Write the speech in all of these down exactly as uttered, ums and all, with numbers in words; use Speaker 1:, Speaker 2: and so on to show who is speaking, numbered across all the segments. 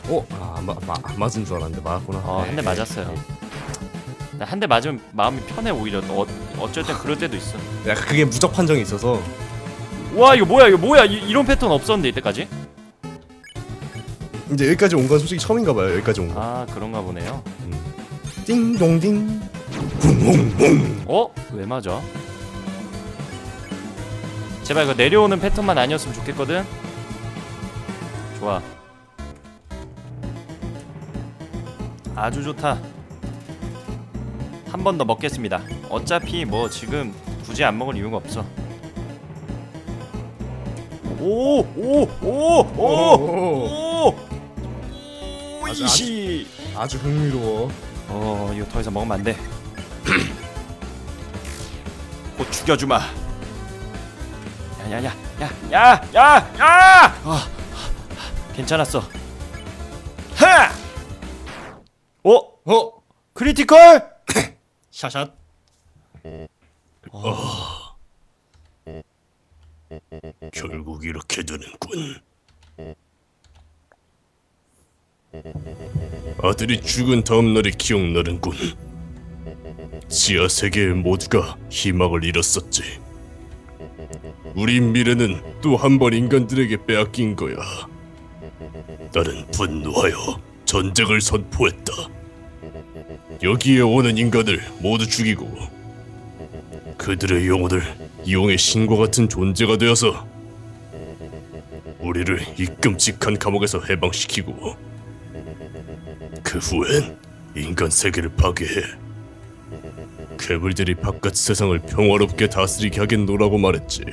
Speaker 1: 어? 아, 마, 마, 안 맞은 줄 알았는데 맞았구나.
Speaker 2: 어, 한 대 맞았어요. 한 대 맞으면 마음이 편해 오히려. 어, 어쩔 땐 그럴 때도 있어.
Speaker 1: 야, 그게 무적 판정이 있어서.
Speaker 2: 와 이거 뭐야 이거 뭐야 이, 이런 패턴 없었는데 이때까지?
Speaker 1: 이제 여기까지 온 건 솔직히 처음인가봐요. 여기까지 온 거.
Speaker 2: 아 그런가 보네요.
Speaker 1: 음. 띵동띵 붕붕붕.
Speaker 2: 어? 왜 맞아? 제발 이거 내려오는 패턴만 아니었으면 좋겠거든? 좋아. 아주 좋다. 한 번 더 먹겠습니다. 어차피 뭐 지금 굳이 안 먹을 이유가 없어. 오! 오! 오! 오! 오!
Speaker 1: 아주,
Speaker 2: 이시!
Speaker 1: 아주 흥미로워.
Speaker 2: 어 이거 더 이상 먹으면 안 돼. 곧 죽여주마. 야야야 야야야 야! 아 괜찮았어. 하! 어?
Speaker 1: 어?
Speaker 2: 크리티컬?
Speaker 1: 샤샷.
Speaker 2: 어.
Speaker 1: 결국 이렇게 되는군. 아들이 죽은 다음 날이 기억나는군. 지하 세계 모두가 희망을 잃었었지. 우리 미래는 또 한 번 인간들에게 빼앗긴 거야. 나는 분노하여 전쟁을 선포했다. 여기에 오는 인간을 모두 죽이고 그들의 영혼을 이용의 신과 같은 존재가 되어서 우리를 이 끔찍한 감옥에서 해방시키고 그 후엔 인간 세계를 파괴해 괴물들이 바깥 세상을 평화롭게 다스리게 하겠노라고 말했지.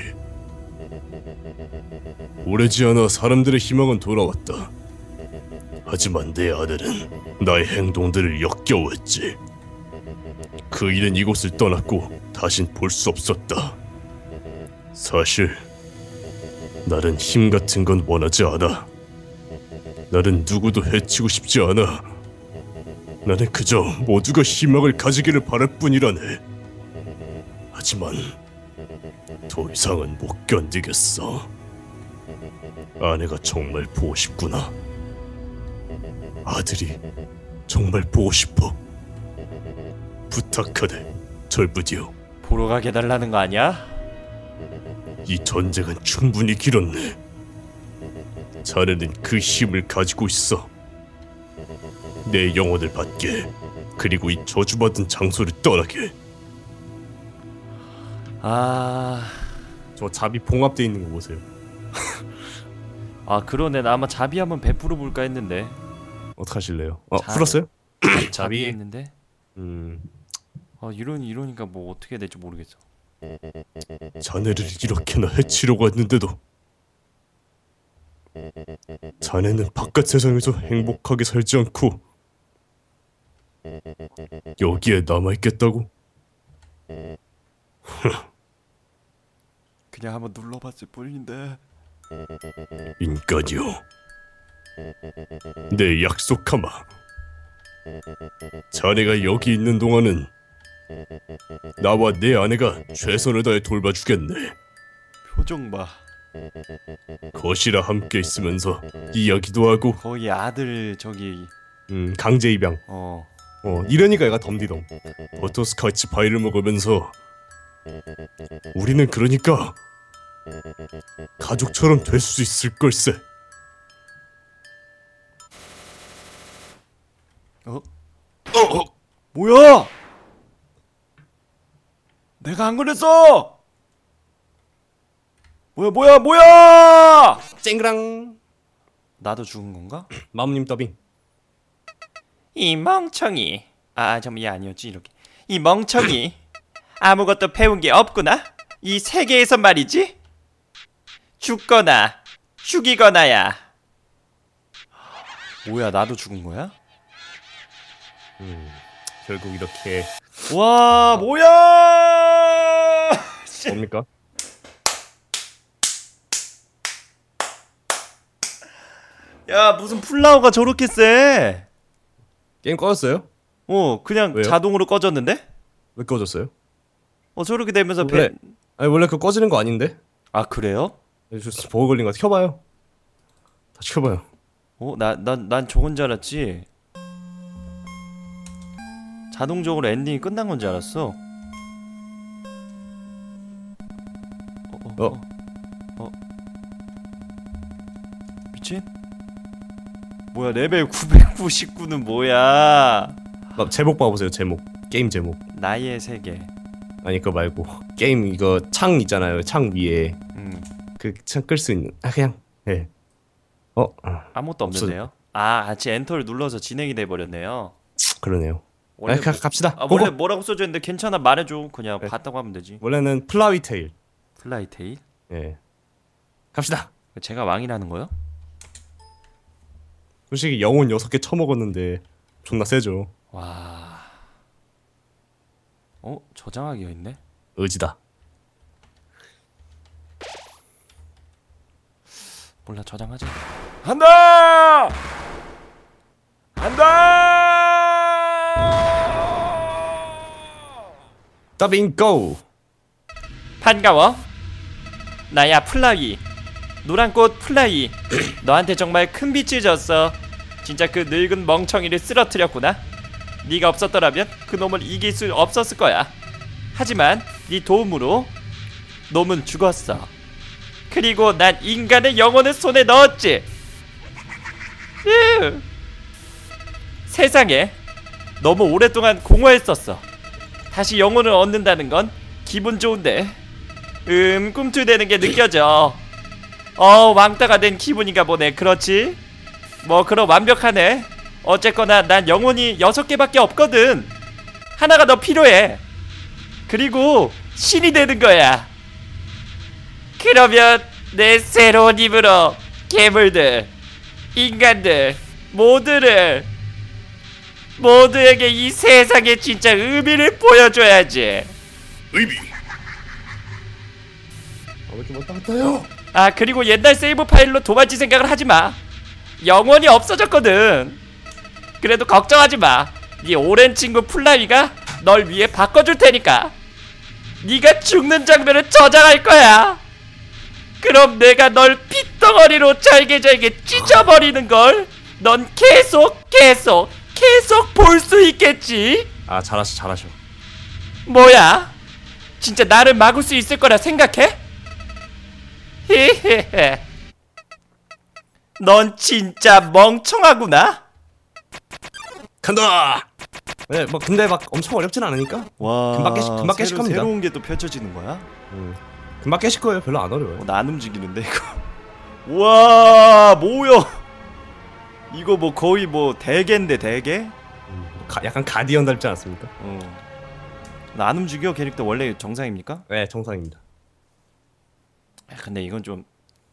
Speaker 1: 오래지 않아 사람들의 희망은 돌아왔다. 하지만 내 아내는 나의 행동들을 역겨워했지. 그 일은 이곳을 떠났고 다신 볼 수 없었다. 사실 나는 힘 같은 건 원하지 않아. 나는 누구도 해치고 싶지 않아. 나는 그저 모두가 희망을 가지기를 바랄 뿐이라네. 하지만 더 이상은 못 견디겠어. 아내가 정말 보고 싶구나. 아들이 정말 보고 싶어. 부탁하네, 절부디오.
Speaker 2: 보러 가게 달라는 거 아니야?
Speaker 1: 이 전쟁은 충분히 길었네. 자네는 그 힘을 가지고 있어. 내 영혼을 받게, 그리고 이 저주받은 장소를 떠나게.
Speaker 2: 아...
Speaker 1: 저 잡이 봉합돼 있는 거 보세요.
Speaker 2: 아 그러네. 나 아마 자비 한번 베풀어 볼까 했는데.
Speaker 1: 어떡하실래요? 어,
Speaker 2: 자-
Speaker 1: 풀었어요?
Speaker 2: 자비 했는데.
Speaker 1: 음...
Speaker 2: 아 이러니 이러니까 뭐 어떻게 해야 될지 모르겠어.
Speaker 1: 자네를 이렇게나 해치려고 했는데도 자네는 바깥 세상에서 행복하게 살지 않고 여기에 남아있겠다고?
Speaker 2: 그냥 한번 눌러봤을 뿐인데.
Speaker 1: 인간이여, 내 약속하마. 자네가 여기 있는 동안은 나와 내 아내가 최선을 다해 돌봐주겠네.
Speaker 2: 표정 봐.
Speaker 1: 거시라 함께 있으면서 이야기도 하고.
Speaker 2: 거의 아들 저기
Speaker 1: 음 강제 입양.
Speaker 2: 어
Speaker 1: 어 이러니까 얘가 덤디덤. 버터스카치 파이를 먹으면서 우리는 그러니까 가족처럼 될 수 있을 걸세.
Speaker 2: 어?
Speaker 1: 어?
Speaker 2: 뭐야? 내가 안 그랬어! 뭐야 뭐야 뭐야!
Speaker 1: 쨍그랑.
Speaker 2: 나도 죽은 건가?
Speaker 1: 마음님 더빙.
Speaker 2: 이 멍청이. 아 잠깐 얘 아니었지 이렇게. 이 멍청이. 아무것도 배운 게 없구나. 이 세계에서 말이지. 죽거나 죽이거나야. 뭐야 나도 죽은 거야?
Speaker 1: 음 결국 이렇게.
Speaker 2: 와 뭐야!
Speaker 1: 뭡니까?
Speaker 2: 야 무슨 플라워가 저렇게 세?
Speaker 1: 게임 꺼졌어요?
Speaker 2: 어 그냥
Speaker 1: 왜요?
Speaker 2: 자동으로 꺼졌는데?
Speaker 1: 왜 꺼졌어요?
Speaker 2: 어 저렇게 되면서
Speaker 1: 원래
Speaker 2: 배...
Speaker 1: 아니 원래 그거 꺼지는 거 아닌데?
Speaker 2: 아 그래요?
Speaker 1: 버그 걸린 거 같아. 켜봐요. 다시 켜봐요.
Speaker 2: 어? 나, 난, 난 저건 줄 알았지. 자동적으로 엔딩이 끝난 건 줄 알았어. 어? 어? 어? 어? 미친? 뭐야 레벨 구백구십구는 뭐야?
Speaker 1: 아, 제목 봐보세요. 제목. 게임 제목.
Speaker 2: 나의 세계.
Speaker 1: 아니 그거 말고 게임 이거 창 있잖아요. 창 위에
Speaker 2: 음.
Speaker 1: 그 창 끌 수 있는. 아 그냥 예. 어?
Speaker 2: 아무것도 없는데요? 아 같이 엔터를 눌러서 진행이 돼버렸네요.
Speaker 1: 그러네요.
Speaker 2: 원래
Speaker 1: 아, 가, 갑시다.
Speaker 2: 아,
Speaker 1: 고고.
Speaker 2: 원래 뭐라고 써져있는데 괜찮아 말해줘. 그냥
Speaker 1: 네.
Speaker 2: 봤다고 하면 되지.
Speaker 1: 원래는 플라위 테일.
Speaker 2: 플라이 테일?
Speaker 1: 예. 갑시다.
Speaker 2: 제가 왕이라는 거요?
Speaker 1: 솔직히 영혼 여섯 개 처먹었는데 존나 세죠.
Speaker 2: 와... 어? 저장하기가 있네?
Speaker 1: 의지다.
Speaker 2: 몰라 저장하자. 한다! 한다!
Speaker 1: 더빙 고!
Speaker 2: 반가워. 나야 플라위. 노란꽃 플라위. 너한테 정말 큰 빚을 졌어. 진짜 그 늙은 멍청이를 쓰러뜨렸구나. 네가 없었더라면 그 놈을 이길 수 없었을 거야. 하지만 네 도움으로 놈은 죽었어. 그리고 난 인간의 영혼을 손에 넣었지. 으. 세상에 너무 오랫동안 공허했었어. 다시 영혼을 얻는다는 건 기분 좋은데 음 꿈틀대는 게 느껴져. 어 왕따가 된 기분인가 보네. 그렇지? 뭐 그럼 완벽하네. 어쨌거나 난 영혼이 여섯 개밖에 없거든. 하나가 더 필요해. 그리고 신이 되는 거야. 그러면 내 새로운 힘으로 괴물들, 인간들 모두를 모두에게 이 세상의 진짜 의미를 보여줘야지.
Speaker 1: 의미. 아, 왜 이렇게 왔다 갔다 해요?
Speaker 2: 아 그리고 옛날 세이브 파일로 도망칠 생각을 하지마. 영혼이 없어졌거든. 그래도 걱정하지마. 네 오랜 친구 플라위가 널 위해 바꿔줄 테니까. 네가 죽는 장면을 저장할 거야. 그럼 내가 널 핏덩어리로 잘게잘게 찢어버리는걸 넌 계속 계속 계속 볼 수 있겠지.
Speaker 1: 아 잘하셔 잘하셔.
Speaker 2: 뭐야? 진짜 나를 막을 수 있을 거라 생각해? 헤헤헤. 넌 진짜 멍청하구나.
Speaker 1: 간다. 네, 뭐 근데 막 엄청 어렵진 않으니까.
Speaker 2: 와,
Speaker 1: 금방 깨시- 금방 깨실 겁니다.
Speaker 2: 새로운 게 또 펼쳐지는 거야?
Speaker 1: 음. 금방 깨실 거예요. 별로 안 어려워요.
Speaker 2: 어, 나 안 움직이는데 이거. 와, 뭐야? 이거 뭐 거의 뭐 대게인데 대게?
Speaker 1: 음, 가, 약간 가디언 닮지 않습니까?
Speaker 2: 어. 나 안 움직여 캐릭터 원래 정상입니까?
Speaker 1: 네, 정상입니다.
Speaker 2: 아, 근데 이건 좀.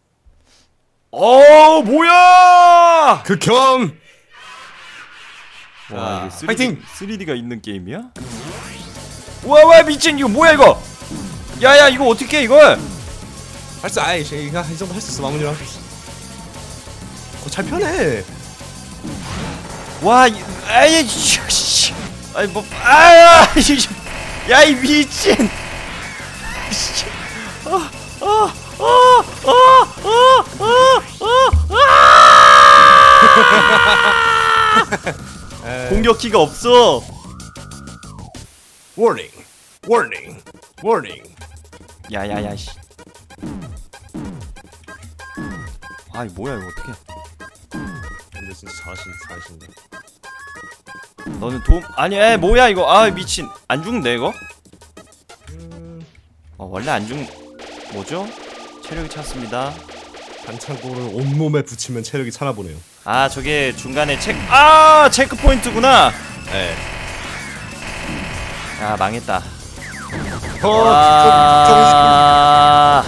Speaker 2: 어, 뭐야?
Speaker 1: 극혐.
Speaker 2: 와, 이게 쓰리디,
Speaker 1: 파이팅!
Speaker 2: 쓰리디가 있는 게임이야? 우와, 와 미친 이거 뭐야 이거? 야야 이거 어떻게 해 이걸?
Speaker 1: 할 수, 아이, 이거 이 정도 할 수 있어. 마무리랑. 어, 잘 편해.
Speaker 2: 와, 이, 아이 씨, 아이 뭐, 아야, 야 이 미친. 어, 어, 어, 어, 어, 어, 어, 아! 공격기가 없어.
Speaker 1: 워닝, 워닝, 워닝.
Speaker 2: 야야야 씨. 아이 뭐야 이거 어떡해.
Speaker 1: 근데 진짜 잘하신, 잘하신다.
Speaker 2: 너는 도움 아니 에 뭐야 이거. 아 미친. 안 죽는데 이거? 어 원래 안 죽. 뭐죠? 체력이 찼습니다.
Speaker 1: 반창고를 온몸에 붙이면 체력이 차나 보네요.
Speaker 2: 아 저게 중간에 체크. 아 체크 포인트구나.
Speaker 1: 네.
Speaker 2: 아 망했다.
Speaker 1: 어,
Speaker 2: 와,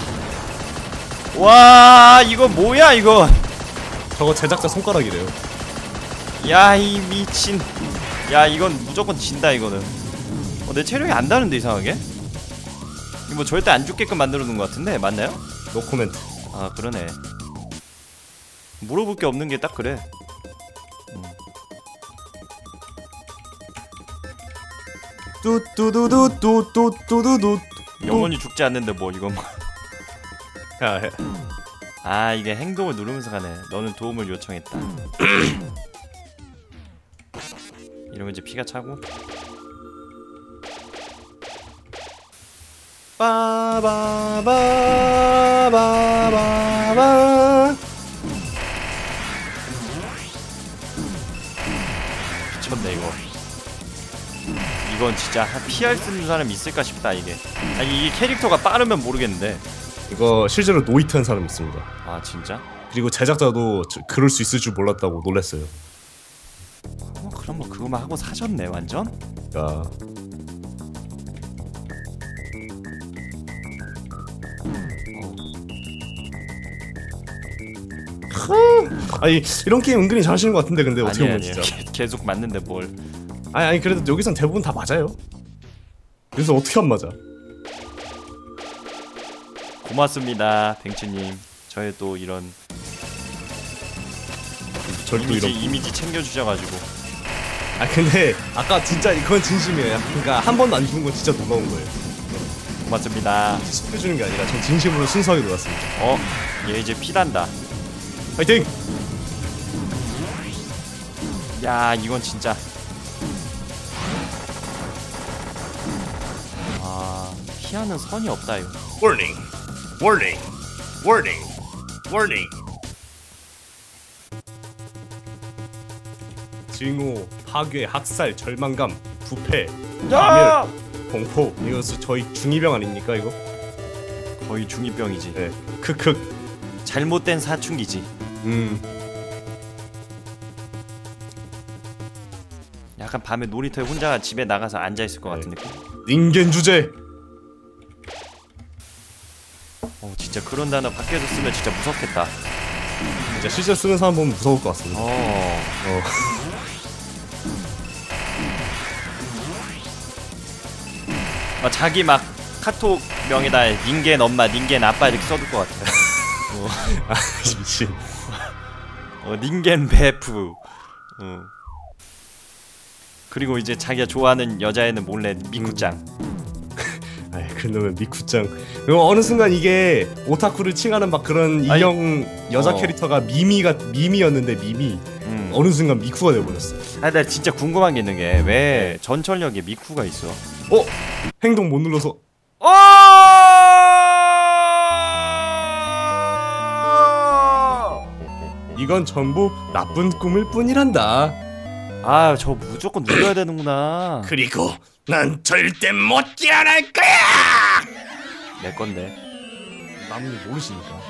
Speaker 2: 와 이거 뭐야 이거.
Speaker 1: 저거 제작자 손가락이래요.
Speaker 2: 야 이 미친. 야 이건 무조건 진다 이거는. 어, 내 체력이 안 다는데 이상하게. 이거 뭐 절대 안 죽게끔 만들어 놓은 것 같은데 맞나요?
Speaker 1: 노 코멘트.
Speaker 2: 아 그러네. 물어볼 게 없는 게 딱 그래. 음.
Speaker 1: 뚜뚜두두뚜뚜뚜두두.
Speaker 2: 영원히 죽지 않는데 뭐 이건 뭐.
Speaker 1: 야, 해.
Speaker 2: 아 이게 행동을 누르면서 가네. 너는 도움을 요청했다. 이러면 이제 피가 차고.
Speaker 3: 빠바바바바바.
Speaker 2: 미쳤네 이거. 이건 진짜 피할 수 있는 사람 있을까 싶다 이게. 아니 이게 캐릭터가 빠르면 모르겠는데.
Speaker 3: 이거 실제로 노이트한 사람 있습니다.
Speaker 2: 아 진짜?
Speaker 3: 그리고 제작자도 저, 그럴 수 있을 줄 몰랐다고 놀랐어요.
Speaker 2: 어, 그럼 뭐 그거만 하고 사셨네 완전?
Speaker 3: 야. 아니 이런 게임 은근히 잘하시는 것 같은데 근데 어떻게 보면 진짜.
Speaker 2: 게, 계속 맞는데 뭘.
Speaker 3: 아니 아니 그래도 여기선 대부분 다 맞아요. 그래서 어떻게 안 맞아?
Speaker 2: 고맙습니다 뱅치님. 저의 또 이런
Speaker 3: 절도
Speaker 2: 이미지,
Speaker 3: 이런.
Speaker 2: 이미지 챙겨주셔가지고.
Speaker 3: 아 근데 아까 진짜 이건 진심이에요. 그러니까 한 번도 안 죽은 건 진짜 놀라운 거예요.
Speaker 2: 고맙습니다.
Speaker 3: 숨겨주는 게 아니라 전 진심으로 순수하게 놀았습니다.
Speaker 2: 어? 얘 이제 피난다.
Speaker 3: 파이팅!
Speaker 2: 야 이건 진짜. 아 피하는 선이 없다 이거.
Speaker 1: Warning, warning, warning, warning.
Speaker 3: 증오, 파괴, 학살, 절망감, 부패,
Speaker 2: 야!
Speaker 3: 파멸, 공포. 이거 저희 중이병 아닙니까 이거?
Speaker 2: 거의 중이병이지.
Speaker 3: 네. 크크.
Speaker 2: 잘못된 사춘기지.
Speaker 3: 음.
Speaker 2: 약간 밤에 놀이터에 혼자 집에 나가서 앉아 있을 것 같은
Speaker 3: 네.
Speaker 2: 느낌.
Speaker 3: 닌겐 주제.
Speaker 2: 어 진짜 그런 단어 밖에서 쓰면 진짜 무섭겠다.
Speaker 3: 진짜 실제 쓰는 사람 보면 무서울 것 같습니다.
Speaker 2: 어.
Speaker 3: 어.
Speaker 2: 막 자기 막 카톡 명에다 닌겐 엄마, 닌겐 아빠 이렇게 써둘 것 같아. 어.
Speaker 3: 아 미친.
Speaker 2: 어, 닌겐 베프. 어. 그리고 이제 자기가 좋아하는 여자애는 몰래 미쿠짱.
Speaker 3: 아이 그놈의 미쿠짱. 그리고 어느 순간 이게 오타쿠를 칭하는 막 그런 인형 여자
Speaker 2: 어.
Speaker 3: 캐릭터가 미미가 미미였는데 미미.
Speaker 2: 음.
Speaker 3: 어느 순간 미쿠가 되어버렸어.
Speaker 2: 아, 나 진짜 궁금한 게 있는 게 왜 전철역에 미쿠가 있어?
Speaker 3: 어? 행동 못 눌러서.
Speaker 2: 어!
Speaker 3: 이건 전부 나쁜 꿈일 뿐이란다.
Speaker 2: 아, 저 무조건 눌러야 되는구나.
Speaker 1: 그리고 난 절대 못 깨어날 거야.
Speaker 2: 내 건데.
Speaker 3: 남이 모르시니까.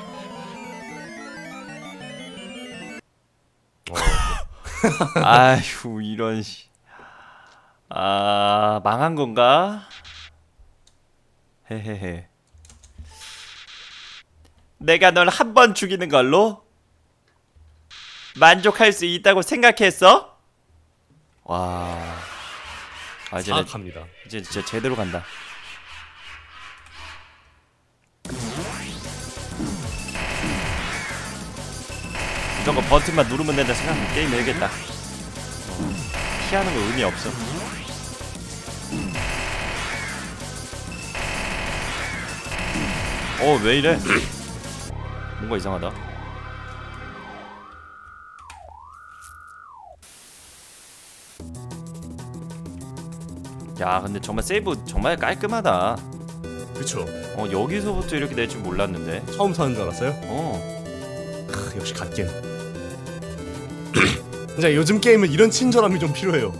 Speaker 2: 아휴, 이런 씨. 아, 망한 건가? 헤헤헤. 내가 널 한 번 죽이는 걸로 만족할 수 있다고 생각했어? 와. 아, 이제 내-
Speaker 3: 사악합니다.
Speaker 2: 이제 진짜 제대로 간다. 무조건 버튼만 누르면 된다 생각하면 게임 열겠다. 어, 피하는 거 의미 없어. 어, 왜 이래? 뭔가 이상하다. 야, 근데 정말 세이브 정말 깔끔하다.
Speaker 3: 그쵸.
Speaker 2: 어, 여기서부터 이렇게 될 줄 몰랐는데.
Speaker 3: 처음 사는 줄 알았어요?
Speaker 2: 어.
Speaker 3: 크, 역시 갓겜. 진짜 요즘 게임은 이런 친절함이 좀 필요해요.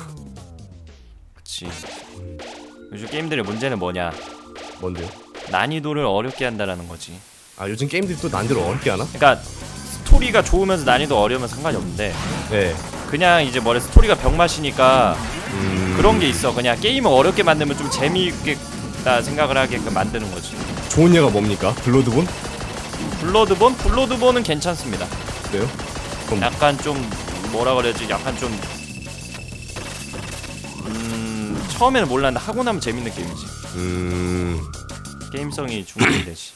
Speaker 2: 그치. 요즘 게임들의 문제는 뭐냐?
Speaker 3: 뭔데요?
Speaker 2: 난이도를 어렵게 한다라는 거지.
Speaker 3: 아 요즘 게임들이 또 난이도를 어렵게 하나?
Speaker 2: 그러니까 스토리가 좋으면서 난이도 어려우면 상관이 없는데
Speaker 3: 네.
Speaker 2: 그냥 이제 뭐래 스토리가 병맛이니까
Speaker 3: 음...
Speaker 2: 그런 게 있어. 그냥 게임을 어렵게 만들면 좀 재미있겠다 생각을 하게끔 만드는 거지.
Speaker 3: 좋은 예가 뭡니까? 블러드본?
Speaker 2: 블러드본? 블러드본은 괜찮습니다.
Speaker 3: 그래요? 그럼
Speaker 2: 약간 좀 뭐라 그래야지? 약간 좀 음... 처음에는 몰랐는데 하고 나면 재밌는 게임이지.
Speaker 3: 음...
Speaker 2: 게임성이 중요해 되지.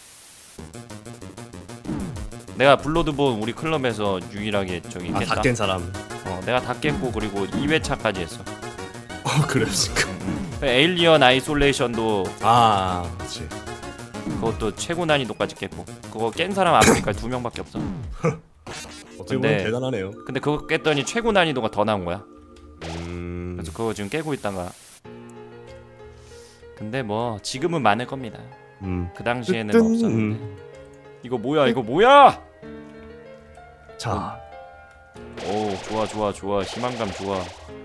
Speaker 2: 내가 블러드본 우리 클럽에서 유일하게 저기
Speaker 3: 아
Speaker 2: 깼다.
Speaker 3: 다 깬 사람.
Speaker 2: 어, 내가 다 깼고 그리고 이 회차까지 했어.
Speaker 3: 어 그래요 지금.
Speaker 2: 에일리언 아이솔레이션도
Speaker 3: 아 그렇지.
Speaker 2: 그것도 최고 난이도까지 깼고 그거 깬 사람 아프리카에 두 명밖에 없어.
Speaker 3: 어떻게 보면
Speaker 2: 근데-
Speaker 3: 대단하네요.
Speaker 2: 근데 그거 깼더니 최고 난이도가 더 나온 거야.
Speaker 3: 음...
Speaker 2: 그래서 그거 지금 깨고 있다가. 근데 뭐 지금은 많을 겁니다.
Speaker 3: 음...
Speaker 2: 그 당시에는
Speaker 3: 뜨뜬.
Speaker 2: 없었는데.
Speaker 3: 음.
Speaker 2: 이거 뭐야 이거 뭐야?
Speaker 3: 자,
Speaker 2: 오 좋아 좋아 좋아 희망감 좋아.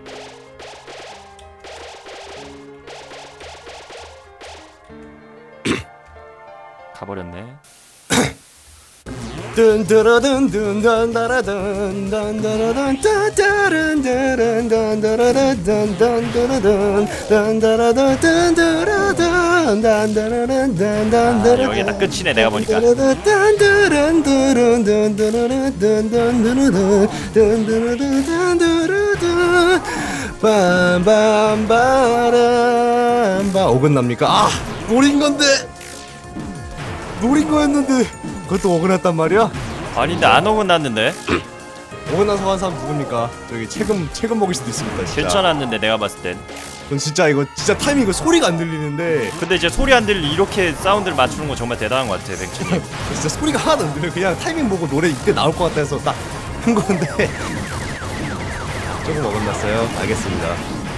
Speaker 2: 가버렸네. 아, 여기가 다 끝이네 내가 보니까.
Speaker 3: 빰빰빠람빠 어긋납니까? 아! 노린 건데! 노린 거였는데 그것도 어긋났단 말이야?
Speaker 2: 아닌데 안 어긋났는데?
Speaker 3: 어긋나서 한 사람 누굽니까? 저기 책임 책임 먹일 수도 있습니다. 진짜.
Speaker 2: 괜찮았는데 내가 봤을 땐.
Speaker 3: 전 진짜 이거 진짜 타이밍 이거 소리가 안 들리는데
Speaker 2: 근데 이제 소리 안 들리 이렇게 사운드를 맞추는 거 정말 대단한 것 같아 뱅치님.
Speaker 3: 진짜 소리가 하나도 안 들려. 그냥 타이밍 보고 노래 이때 나올 것 같아서 딱 한 건데 조금 어긋났어요. 알겠습니다.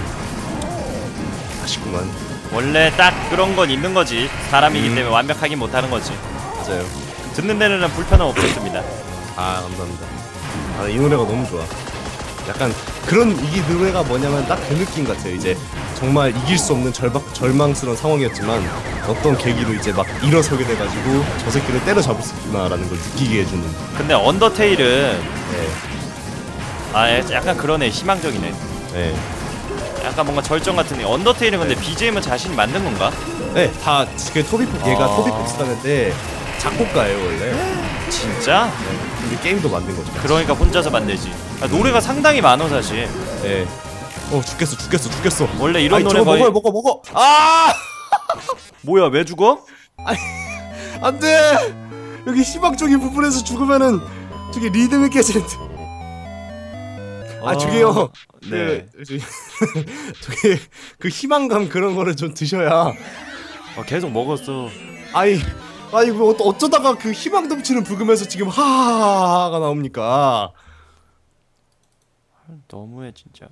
Speaker 3: 아쉽구만.
Speaker 2: 원래 딱 그런 건 있는 거지. 사람이기
Speaker 3: 음.
Speaker 2: 때문에 완벽하긴 못하는 거지.
Speaker 3: 맞아요.
Speaker 2: 듣는 데는 불편함 없었습니다.
Speaker 3: 아 감사합니다. 아, 이 노래가 너무 좋아. 약간 그런 이 노래가 뭐냐면 딱 그 느낌 같아요. 이제 정말 이길 수 없는 절박, 절망스러운 상황이었지만 어떤 계기로 이제 막 일어서게 돼가지고 저 새끼를 때려잡을 수 있구나라는 걸 느끼게 해주는.
Speaker 2: 근데 언더테일은
Speaker 3: 네,
Speaker 2: 아 약간 그러네. 희망적이네.
Speaker 3: 네,
Speaker 2: 약간 뭔가 절정 같은 애. 언더테일은 근데
Speaker 3: 네.
Speaker 2: 비지엠은 자신이 만든 건가?
Speaker 3: 네, 다 그 토비폭 얘가
Speaker 2: 아.
Speaker 3: 토비폭스다는데 작곡가예요 원래.
Speaker 2: 진짜?
Speaker 3: 네, 근데 게임도 만든 거죠.
Speaker 2: 그러니까 혼자서 만들지. 아, 노래가 상당히 많어 사실.
Speaker 3: 네. 어 죽겠어, 죽겠어, 죽겠어.
Speaker 2: 원래 이런
Speaker 3: 아니,
Speaker 2: 노래
Speaker 3: 저거
Speaker 2: 거의
Speaker 3: 먹어요, 먹어, 먹어. 아,
Speaker 2: 뭐야 왜 죽어?
Speaker 3: 안돼. 여기 희망적인 부분에서 죽으면은 저기 리듬이 깨지는데. 아 저기요.
Speaker 2: 네.
Speaker 3: 그, 저기, 저기 그 희망감 그런 거를 좀 드셔야.
Speaker 2: 어, 계속 먹었어.
Speaker 3: 아이, 아이 뭐 어쩌- 어쩌다가 그 희망 넘치는 부금에서 지금 하하하가 나옵니까?
Speaker 2: 너무해 진짜.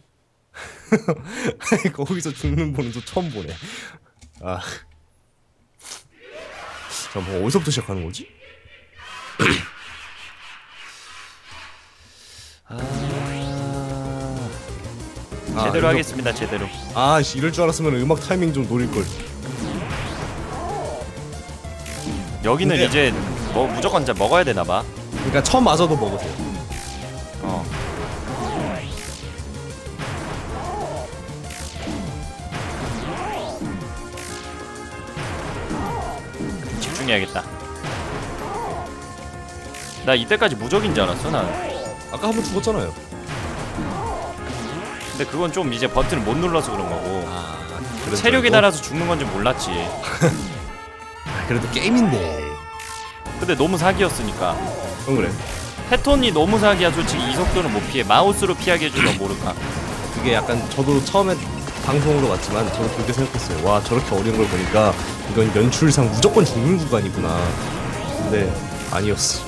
Speaker 3: 거기서 죽는 분은 또 처음 보네. 아, 자, 뭐 어디서부터 시작하는 거지?
Speaker 2: 아...
Speaker 3: 아,
Speaker 2: 제대로
Speaker 3: 이거-
Speaker 2: 하겠습니다 제대로.
Speaker 3: 아, 씨, 이럴 줄 알았으면 음악 타이밍 좀 노릴 걸.
Speaker 2: 여기는
Speaker 3: 근데-
Speaker 2: 이제 뭐 무조건 진짜 먹어야 되나 봐.
Speaker 3: 그러니까 처음 맞아도 먹으세요.
Speaker 2: 어. 집중해야겠다. 나 이때까지 무적인 줄 알았어 난.
Speaker 3: 아까 한 번 죽었잖아요.
Speaker 2: 근데 그건 좀 이제 버튼을 못 눌러서 그런 거고.
Speaker 3: 아,
Speaker 2: 체력이 달아서 죽는 건 줄 몰랐지.
Speaker 3: 그래도 게임인데.
Speaker 2: 근데 너무 사기였으니까.
Speaker 3: 응 그래.
Speaker 2: 패턴이 너무 사기야. 솔직히 이 속도는 못 피해. 마우스로 피하게 해주면 모를까.
Speaker 3: 그게 약간 저도 처음에 방송으로 왔지만 저도 그렇게 생각했어요. 와, 저렇게 어려운 걸 보니까 이건 연출상 무조건 죽는 구간이구나. 근데 아니었어.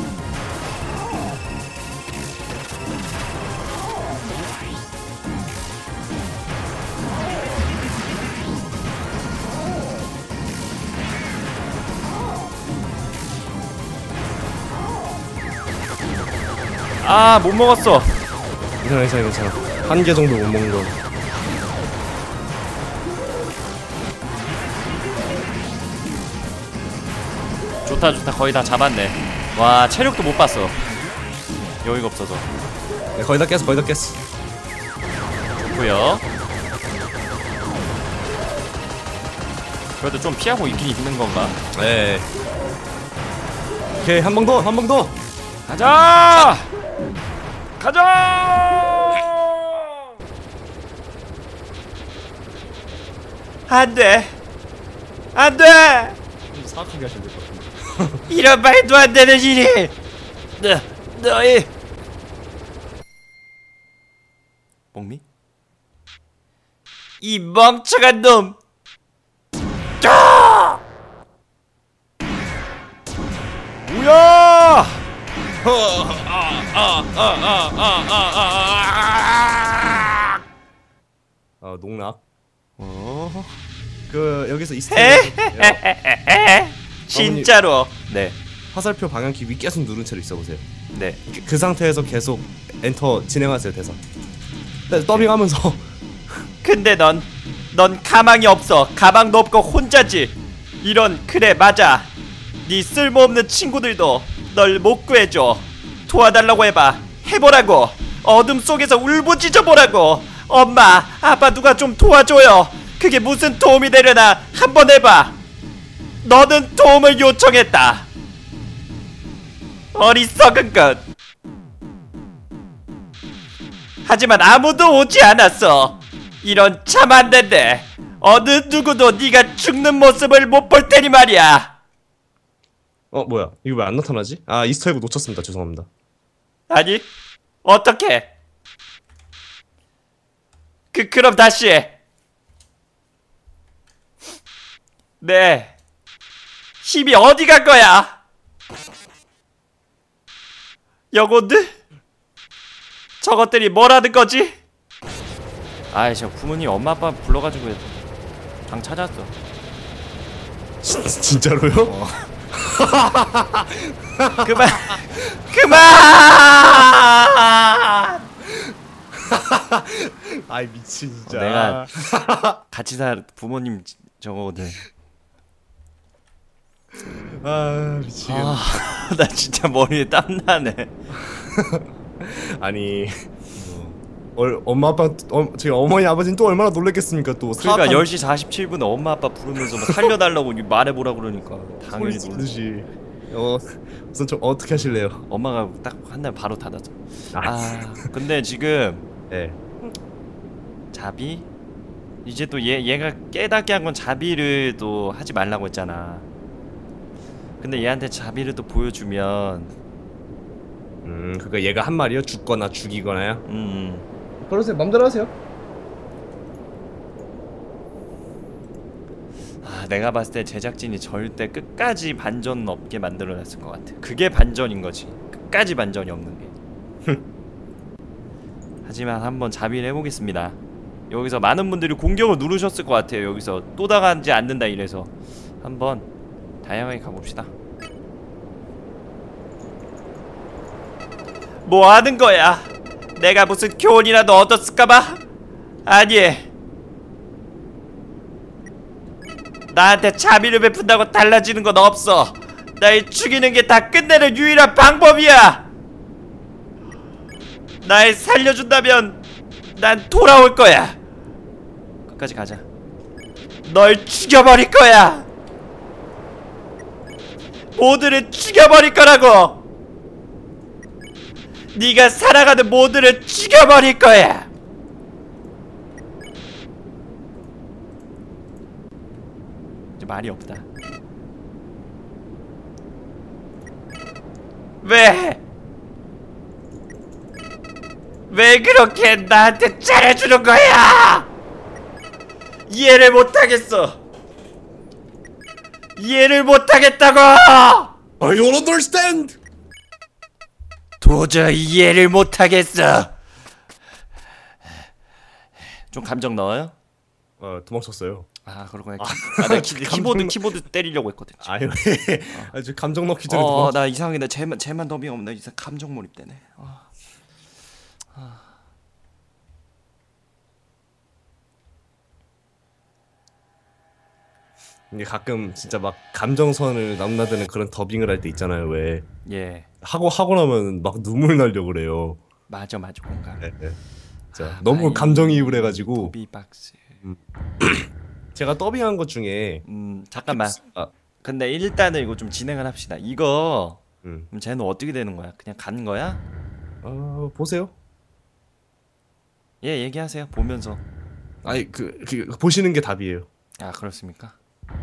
Speaker 2: 아, 못 먹었어.
Speaker 3: 괜찮아, 괜찮아, 괜찮아. 한 개 정도 못 먹는 거.
Speaker 2: 좋다 좋다. 거의 다 잡았네. 와, 체력도 못 봤어. 여유가 없어서.
Speaker 3: 네, 거의 다 깼어, 거의 다 깼어.
Speaker 2: 좋고요. 그래도 좀 피하고 있긴 있는 건가?
Speaker 3: 네. 오케이, 한 방 더, 한 방 더.
Speaker 2: 가자! 가자! 안 돼! 안 돼!
Speaker 3: 좀 사악하게 하시면 될 것 같은데.
Speaker 2: 이런 말도 안 되는 일이! 너, 너희! 몽미? 이 멍청한 놈! 아! 뭐야?
Speaker 3: 아 농락.
Speaker 2: 어?
Speaker 3: 그 여기서 이스터
Speaker 2: 진짜로. 네.
Speaker 3: 화살표 방향키 위 계속 누른 채로 있어 보세요.
Speaker 2: 네.
Speaker 3: 그, 그 상태에서 계속 엔터 진행하세요 대사. 네, 더빙하면서.
Speaker 2: 근데 넌, 넌 가망이 없어. 가방도 없고 혼자지. 이런 그래 맞아. 네 쓸모없는 친구들도 널 못 구해줘. 도와달라고 해봐. 해보라고. 어둠 속에서 울부짖어 보라고. 엄마, 아빠 누가 좀 도와줘요. 그게 무슨 도움이 되려나 한번 해봐. 너는 도움을 요청했다. 어리석은 것. 하지만 아무도 오지 않았어. 이런 참 안된데 어느 누구도 네가 죽는 모습을 못 볼 테니 말이야.
Speaker 3: 어 뭐야 이거 왜 안 나타나지? 아 이스터에그 놓쳤습니다. 죄송합니다.
Speaker 2: 아니 어떻게? 그 그럼 다시 해. 네. 힘이 어디 간 거야? 영혼들? 저것들이 뭐라는 거지? 아이 저 부모님 엄마 아빠 불러가지고 방 찾았어.
Speaker 3: 진, 진짜로요?
Speaker 2: 어. 그만 그만.
Speaker 3: 아이 미친 진짜.
Speaker 2: 어, 내가 같이 살 부모님 저거거든.
Speaker 3: 아 미치겠네.
Speaker 2: 아, 나 진짜 머리에 땀 나네.
Speaker 3: 아니 얼, 엄마 아빠 어, 저희 어머니 아버지는 또 얼마나 놀랬겠습니까 또.
Speaker 2: 그러니까 열 시 사십칠 분에 엄마 아빠 부르면서 뭐 살려달라고 말해보라 그러니까 당연히 놀랐지.
Speaker 3: 놀라지. 어 우선 좀 어떻게 하실래요?
Speaker 2: 엄마가 딱 한 날 바로 닫았어.
Speaker 3: 아,
Speaker 2: 아 근데 지금
Speaker 3: 네.
Speaker 2: 자비? 이제 또 얘, 얘가 깨닫게 한 건 자비를 또 하지 말라고 했잖아. 근데 얘한테 자비를 또 보여주면
Speaker 3: 음 그거 얘가 한 말이요? 죽거나 죽이거나요?
Speaker 2: 음
Speaker 3: 그러세요. 맘대로 하세요.
Speaker 2: 아, 내가 봤을 때 제작진이 절대 끝까지 반전 없게 만들어놨을 것 같아. 그게 반전인 거지. 끝까지 반전이 없는 게. 하지만 한번 자비를 해보겠습니다. 여기서 많은 분들이 공격을 누르셨을 것 같아요. 여기서 또 나가지 않는다 이래서 한번 다양하게 가봅시다. 뭐 하는 거야? 내가 무슨 교훈이라도 얻었을까봐? 아니. 나한테 자비를 베푼다고 달라지는 건 없어. 날 죽이는 게 다 끝내는 유일한 방법이야. 날 살려준다면 난 돌아올 거야. 끝까지 가자. 널 죽여버릴 거야. 모두를 죽여버릴 거라고. 네가 살아가는 모두를 죽여버릴 거야. 이제 말이 없다. 왜? 왜 그렇게 나한테 잘해주는 거야? 이해를 못하겠어. 이해를 못하겠다고.
Speaker 3: I don't understand.
Speaker 2: 도저히 이해를 못하겠어. 좀 감정 넣어요?
Speaker 3: 어 도망쳤어요.
Speaker 2: 아 그러구나. 아, 나 키, 키보드 키보드 때리려고 했거든.
Speaker 3: 아유 아주 감정 넣기 전에.
Speaker 2: 어 나 이상하게 나 쟤만 쟤만 더빙 없나 이상 감정 몰입되네. 어. 아.
Speaker 3: 이게 가끔 진짜 막 감정선을 넘나드는 그런 더빙을 할 때 있잖아요. 왜
Speaker 2: 예.
Speaker 3: 하고 하고 나면 막 눈물 나려 그래요.
Speaker 2: 맞아 맞아 공감.
Speaker 3: 네, 네. 자
Speaker 2: 아,
Speaker 3: 너무
Speaker 2: 마이
Speaker 3: 감정이입을 해가지고
Speaker 2: 도비박스.
Speaker 3: 제가 더빙한 것 중에
Speaker 2: 음 잠깐만.
Speaker 3: 아,
Speaker 2: 근데 일단은 이거 좀 진행을 합시다. 이거
Speaker 3: 음.
Speaker 2: 그럼 쟤는 어떻게 되는 거야? 그냥 가는 거야?
Speaker 3: 어 보세요.
Speaker 2: 예 얘기하세요. 보면서.
Speaker 3: 아니 그, 그 보시는 게 답이에요.
Speaker 2: 아 그렇습니까?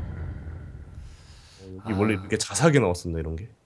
Speaker 3: 여기
Speaker 2: 아.
Speaker 3: 원래 이렇게 자세하게 나왔었나 이런 게.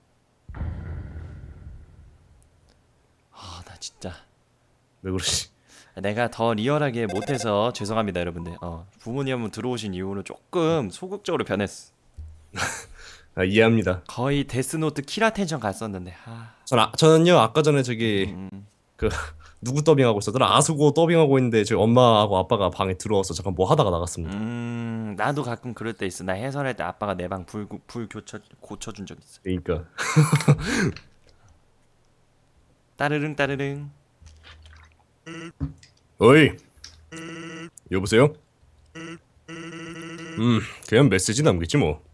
Speaker 2: 아 나 진짜
Speaker 3: 왜 그러시?
Speaker 2: 내가 더 리얼하게 못해서 죄송합니다 여러분들. 어 부모님 한번 들어오신 이후로 조금 소극적으로 변했어.
Speaker 3: 아, 이해합니다.
Speaker 2: 거의 데스노트 키라 텐션 갔었는데. 아.
Speaker 3: 전 아, 저는요 아까 전에 저기
Speaker 2: 음.
Speaker 3: 그 누구 더빙하고 있었더라? 아수고 더빙하고 있는데 저희 엄마하고 아빠가 방에 들어와서 잠깐 뭐 하다가 나갔습니다.
Speaker 2: 음, 나도 가끔 그럴 때 있어. 나 해설할 때 아빠가 내 방 불 불 고쳐 고쳐준 적 있어.
Speaker 3: 그러니까
Speaker 2: 따르릉 따르릉.
Speaker 3: 어이 여보세요? 음 그냥 메시지 남기지 뭐.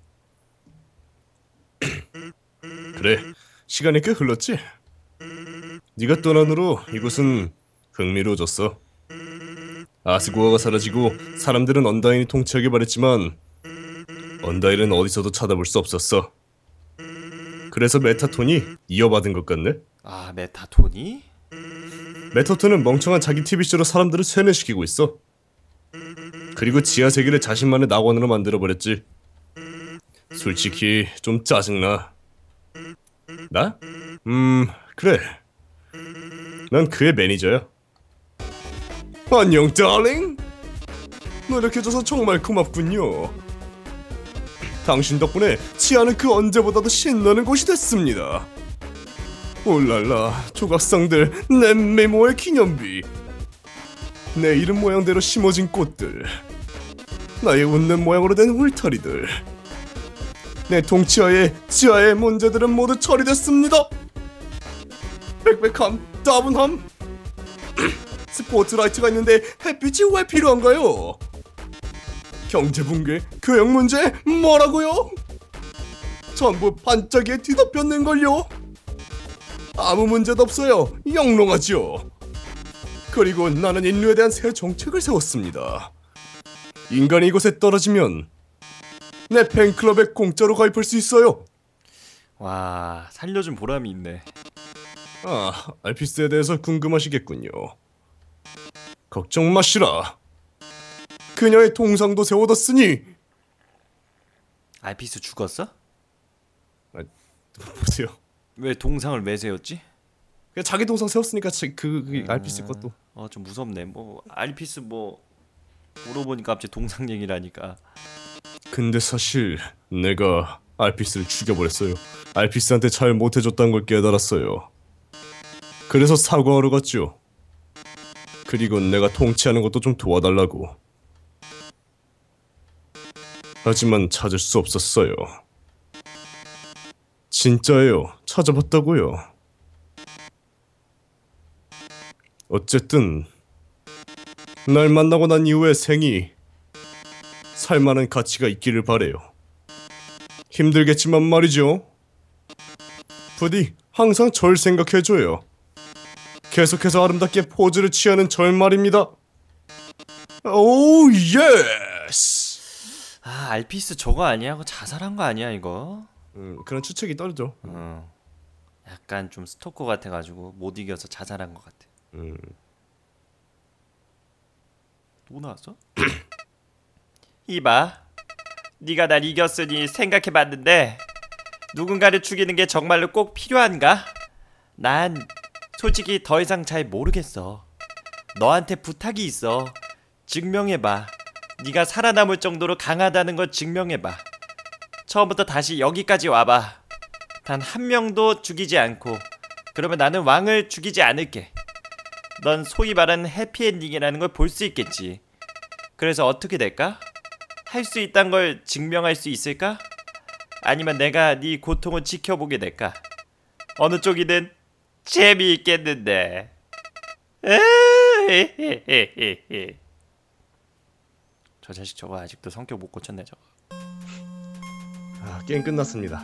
Speaker 3: 그래 시간이 꽤 흘렀지? 네가 떠난 후로 이곳은 흥미로워졌어. 아스고아가 사라지고 사람들은 언다인이 통치하길 바랬지만 언다인은 어디서도 찾아볼 수 없었어. 그래서 메타톤이 이어받은 것 같네?
Speaker 2: 아, 메타톤이?
Speaker 3: 메타톤은 멍청한 자기 티비쇼로 사람들을 세뇌시키고 있어. 그리고 지하세계를 자신만의 낙원으로 만들어버렸지. 솔직히 좀 짜증나. 나? 음... 그래. 난 그의 매니저야. 안녕 달링. 노력해줘서 정말 고맙군요. 당신 덕분에 치아는 그 언제보다도 신나는 곳이 됐습니다. 올랄라 조각상들 내 메모의 기념비. 내 이름 모양대로 심어진 꽃들. 나의 웃는 모양으로 된 울타리들. 내 통치하에 지하의 문제들은 모두 처리됐습니다. 빽빽함, 따분함. 스포트라이트가 있는데 햇빛이 왜 필요한가요? 경제붕괴, 교육 문제 뭐라고요? 전부 반짝이에 뒤덮였는걸요. 아무 문제도 없어요. 영롱하죠. 그리고 나는 인류에 대한 새 정책을 세웠습니다. 인간이 이곳에 떨어지면 내 팬클럽에 공짜로 가입할 수 있어요.
Speaker 2: 와, 살려준 보람이 있네.
Speaker 3: 아, 알피스에 대해서 궁금하시겠군요. 걱정 마시라. 그녀의 동상도 세워뒀으니.
Speaker 2: 알피스 죽었어?
Speaker 3: 아, 보세요.
Speaker 2: 왜 동상을 왜 세웠지?
Speaker 3: 그냥 자기 동상 세웠으니까 그, 그 알피스 것도.
Speaker 2: 어, 좀 무섭네. 뭐 알피스 뭐 물어보니까 갑자기 동상 얘기라니까.
Speaker 3: 근데 사실 내가 알피스를 죽여버렸어요. 알피스한테 잘 못해줬다는 걸 깨달았어요. 그래서 사과하러 갔죠. 그리고 내가 통치하는 것도 좀 도와달라고. 하지만 찾을 수 없었어요. 진짜예요. 찾아봤다고요. 어쨌든 날 만나고 난 이후의 생이 살만한 가치가 있기를 바래요. 힘들겠지만 말이죠. 부디 항상 절 생각해줘요. 계속해서 아름답게 포즈를 취하는 절 말입니다. 오 예스.
Speaker 2: 아, 알피스 저거 아니야? 그거 자살한 거 아니야 이거?
Speaker 3: 음, 그런 추측이 떨죠.
Speaker 2: 어, 약간 좀 스토커 같아가지고 못 이겨서 자살한 것 같아.
Speaker 3: 음.
Speaker 2: 또 나왔어? 이봐, 네가 날 이겼으니 생각해봤는데 누군가를 죽이는 게 정말로 꼭 필요한가? 난 솔직히 더 이상 잘 모르겠어. 너한테 부탁이 있어. 증명해봐. 네가 살아남을 정도로 강하다는 걸 증명해봐. 처음부터 다시 여기까지 와봐. 단 한 명도 죽이지 않고. 그러면 나는 왕을 죽이지 않을게. 넌 소위 말하는 해피엔딩이라는 걸 볼 수 있겠지. 그래서 어떻게 될까? 할 수 있다는 걸 증명할 수 있을까? 아니면 내가 네 고통을 지켜보게 될까? 어느 쪽이든 재미있겠는데. 저 자식 저거 아직도 성격 못 고쳤네 저거.
Speaker 3: 아, 게임 끝났습니다.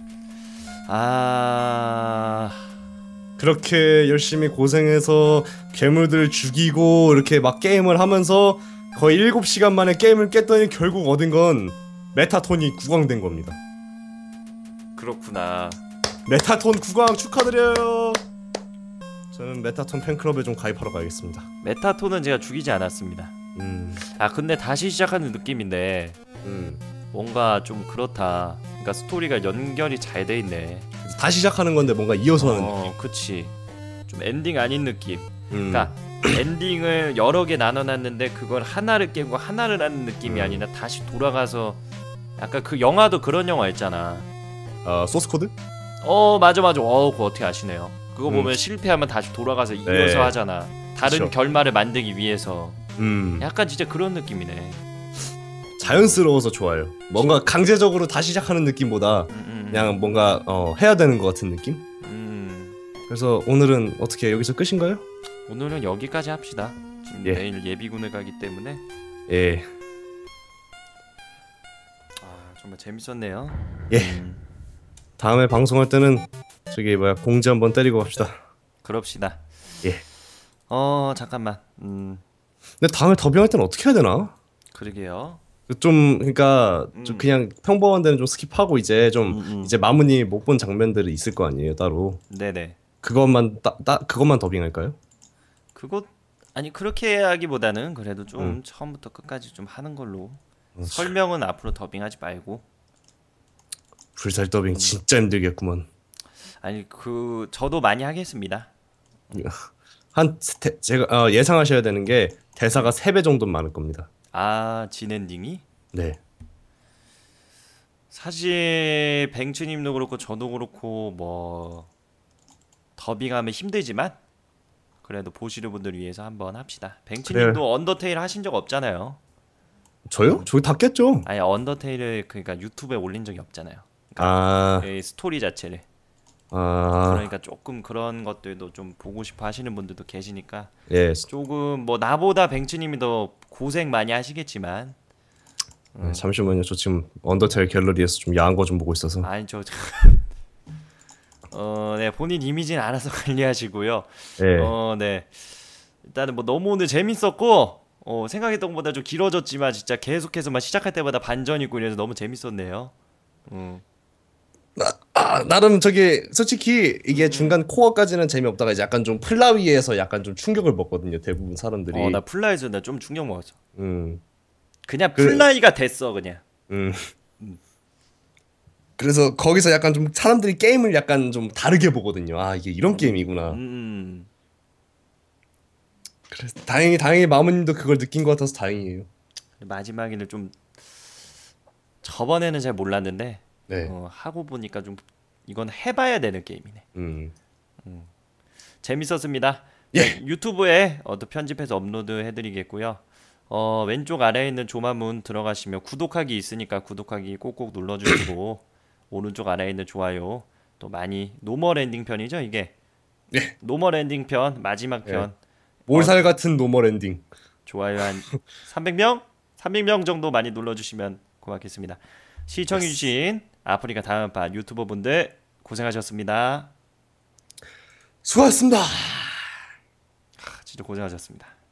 Speaker 2: 아...
Speaker 3: 그렇게 열심히 고생해서 괴물들 죽이고 이렇게 막 게임을 하면서 거의 일곱 시간 만에 게임을 깼더니 결국 얻은 건 메타톤이 구강된 겁니다.
Speaker 2: 그렇구나.
Speaker 3: 메타톤 구강 축하드려요. 저는 메타톤 팬클럽에 좀 가입하러 가야겠습니다.
Speaker 2: 메타톤은 제가 죽이지 않았습니다.
Speaker 3: 음,
Speaker 2: 아 근데 다시 시작하는 느낌인데
Speaker 3: 음.
Speaker 2: 뭔가 좀 그렇다. 그러니까 스토리가 연결이 잘 돼 있네.
Speaker 3: 다시 시작하는 건데 뭔가 이어서 하는.
Speaker 2: 어, 그치. 좀 엔딩 아닌 느낌.
Speaker 3: 음.
Speaker 2: 그러니까 엔딩을 여러 개 나눠놨는데 그걸 하나를 깨고 하나를 하는 느낌이
Speaker 3: 음.
Speaker 2: 아니라 다시 돌아가서 약간 그 영화도 그런 영화 있잖아.
Speaker 3: 어, 소스 코드?
Speaker 2: 어 맞아 맞아. 어 그거 어떻게 아시네요. 그거
Speaker 3: 음.
Speaker 2: 보면 실패하면 다시 돌아가서 이어서
Speaker 3: 네.
Speaker 2: 하잖아. 다른
Speaker 3: 그쵸.
Speaker 2: 결말을 만들기 위해서.
Speaker 3: 음.
Speaker 2: 약간 진짜 그런 느낌이네.
Speaker 3: 자연스러워서 좋아요. 뭔가 강제적으로 다시 시작하는 느낌보다
Speaker 2: 음, 음,
Speaker 3: 그냥 뭔가 어, 해야 되는 것 같은 느낌?
Speaker 2: 음.
Speaker 3: 그래서 오늘은 어떻게 여기서 끝인가요?
Speaker 2: 오늘은 여기까지 합시다. 지금
Speaker 3: 예.
Speaker 2: 내일 예비군을 가기 때문에.
Speaker 3: 예.
Speaker 2: 아 정말 재밌었네요.
Speaker 3: 예.
Speaker 2: 음,
Speaker 3: 다음에 방송할 때는 저기 뭐야 공지 한번 때리고 갑시다.
Speaker 2: 그럽시다.
Speaker 3: 예.
Speaker 2: 어 잠깐만. 음
Speaker 3: 근데 다음에 더빙할 때는 어떻게 해야 되나?
Speaker 2: 그러게요.
Speaker 3: 좀 그러니까 좀
Speaker 2: 음.
Speaker 3: 그냥 평범한 데는 좀 스킵하고 이제 좀
Speaker 2: 음, 음.
Speaker 3: 이제 마무님 못 본 장면들이 있을 거 아니에요 따로.
Speaker 2: 네네.
Speaker 3: 그것만 따, 따 그것만 더빙할까요?
Speaker 2: 그거 아니 그렇게 하기보다는 그래도 좀
Speaker 3: 음.
Speaker 2: 처음부터 끝까지 좀 하는 걸로.
Speaker 3: 어,
Speaker 2: 설명은 앞으로 더빙하지 말고.
Speaker 3: 불살 더빙 진짜 힘들겠구먼.
Speaker 2: 아니 그 저도 많이 하겠습니다.
Speaker 3: 한 대, 제가 어, 예상하셔야 되는 게 대사가 세 배 정도 많을 겁니다.
Speaker 2: 아 진엔딩이?
Speaker 3: 네.
Speaker 2: 사실 뱅츠님도 그렇고 저도 그렇고 뭐 더빙하면 힘들지만 그래도 보시는 분들 위해서 한번 합시다. 뱅츠님도
Speaker 3: 그래요.
Speaker 2: 언더테일 하신 적 없잖아요.
Speaker 3: 저요? 저기 다 깼죠.
Speaker 2: 아니 언더테일을 그러니까 유튜브에 올린 적이 없잖아요.
Speaker 3: 아,
Speaker 2: 이 스토리 자체를.
Speaker 3: 아,
Speaker 2: 그러니까 조금 그런 것들도 좀 보고 싶어 하시는 분들도 계시니까
Speaker 3: 예.
Speaker 2: 조금 뭐 나보다 뱅츠님이 더 고생 많이 하시겠지만
Speaker 3: 네, 잠시만요. 저 지금 언더테일 갤러리에서 좀 야한 거 좀 보고 있어서.
Speaker 2: 아니 저 어, 네 본인 이미지는 알아서 관리하시고요.
Speaker 3: 예.
Speaker 2: 어, 네 일단은 뭐 너무 오늘 재밌었고 어, 생각했던 것보다 좀 길어졌지만 진짜 계속해서 막 시작할 때마다 반전이고 이래서 너무 재밌었네요. 음.
Speaker 3: 아, 나름 저기 솔직히 이게 중간 코어까지는 재미없다가 이제 약간 좀 플라위에서 약간 좀 충격을 먹거든요. 대부분 사람들이.
Speaker 2: 어, 나 플라이에서 나 좀 충격 먹었어.
Speaker 3: 음.
Speaker 2: 그냥
Speaker 3: 그-
Speaker 2: 플라이가 됐어 그냥.
Speaker 3: 음. 그래서 거기서 약간 좀 사람들이 게임을 약간 좀 다르게 보거든요. 아, 이게 이런 게임이구나.
Speaker 2: 음.
Speaker 3: 그래서 다행히 다행히 마무님도 그걸 느낀 것 같아서 다행이에요.
Speaker 2: 마지막에는 좀 저번에는 잘 몰랐는데
Speaker 3: 네.
Speaker 2: 어, 하고 보니까 좀 이건 해봐야 되는 게임이네.
Speaker 3: 음.
Speaker 2: 재밌었습니다.
Speaker 3: 예.
Speaker 2: 네, 유튜브에 어, 또 편집해서 업로드 해드리겠고요. 어, 왼쪽 아래에 있는 조마문 들어가시면 구독하기 있으니까 구독하기 꼭꼭 눌러주시고 오른쪽 아래에 있는 좋아요 또 많이 노멀 엔딩 편이죠 이게.
Speaker 3: 예.
Speaker 2: 노멀 엔딩 편 마지막 편
Speaker 3: 몰살 같은 노멀 엔딩.
Speaker 2: 좋아요 한 삼백 명? 삼백 명 정도 많이 눌러주시면 고맙겠습니다. 시청해주신 아프리카 다음판 유튜버 분들 고생하셨습니다.
Speaker 3: 수고하셨습니다.
Speaker 2: 진짜 고생하셨습니다.